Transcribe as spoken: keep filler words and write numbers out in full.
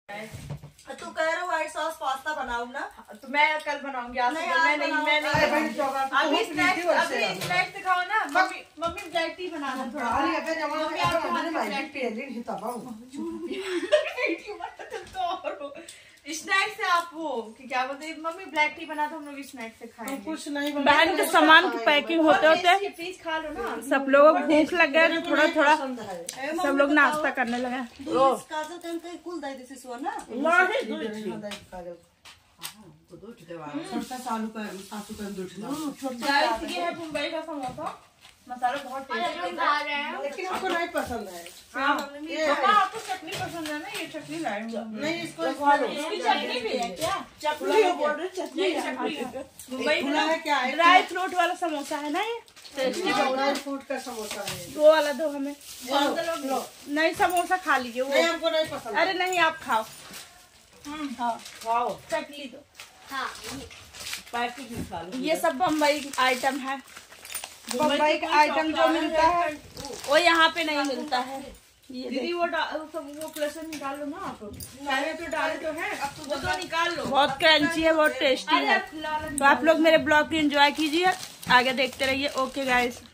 तू कह रहे हो व्हाइट सॉस पास्ता बनाऊं ना, तो मैं कल बनाऊंगी। आज नहीं, मैं नहीं मैं नहीं अभी स्नैक्स अभी स्नैक्स दिखाओ ना। मम्मी मम्मी ब्लैक टी बना दो थोड़ा। स्नैक्स से आप वो कि क्या बोलते हैं मम्मी ब्लैक टी बना दो, हम लोग स्नैक्स से खाएंगे। कुछ नहीं बहन के सामान की पैकिंग होते होते प्लीज खा लो ना। सब लोगों को भूख लग गया तो थोड़ा थोड़ा सब लोग नाश्ता करने लगे। ये है मुंबई का समोसा, मसाला बहुत टेस्टी है लेकिन हमको नहीं पसंद है। हाँ आपको चटनी पसंद है ना, ये चटनी लाए नहीं इसको इसकी चटनी भी है क्या? चटनी बोल रहे चटनी मुंबई है क्या है? ड्राई फ्रूट वाला समोसा है ना, ये ड्राई फ्रूट का समोसा है। वो वाला दो हमें। नहीं समोसा खा लीजिए वो। नहीं हमको नहीं पसंद। अरे नहीं आप खाओ। हाँ खाओ चटनी दो। हाँ पैकेट निकालो। ये सब बम्बई आइटम है। बम्बई का आइटम जो मिलता है वो यहाँ पे नहीं मिलता है। दीदी वो वो प्लसन निकाल लो ना आप। पहले तो डाले तो है, वो तो निकाल लो। बहुत क्रंची है, बहुत टेस्टी है। तो आप लोग मेरे ब्लॉग की एंजॉय कीजिए, आगे देखते रहिए। Okay guys.